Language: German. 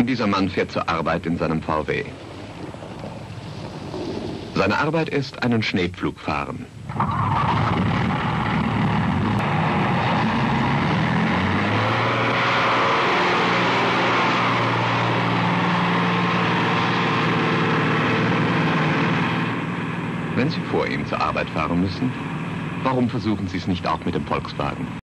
Dieser Mann fährt zur Arbeit in seinem VW. Seine Arbeit ist einen Schneepflug fahren. Wenn Sie vor ihm zur Arbeit fahren müssen, warum versuchen Sie es nicht auch mit dem Volkswagen?